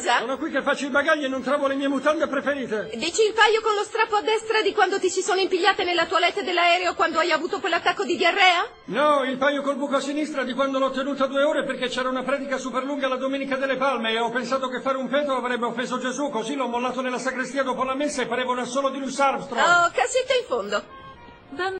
cosa? Sono qui che faccio i bagagli e non trovo le mie mutande preferite. Dici il paio con lo strappo a destra di quando ti si sono impigliate nella toilette dell'aereo quando hai avuto quell'attacco di diarrea? No, il paio col buco a sinistra di quando l'ho tenuta 2 ore perché c'era una predica super lunga la Domenica delle Palme e ho pensato che fare un peto avrebbe offeso Gesù, così l'ho mollato nella sacrestia dopo la messa e pareva un assolo di Louis Armstrong. Oh, cassetta in fondo.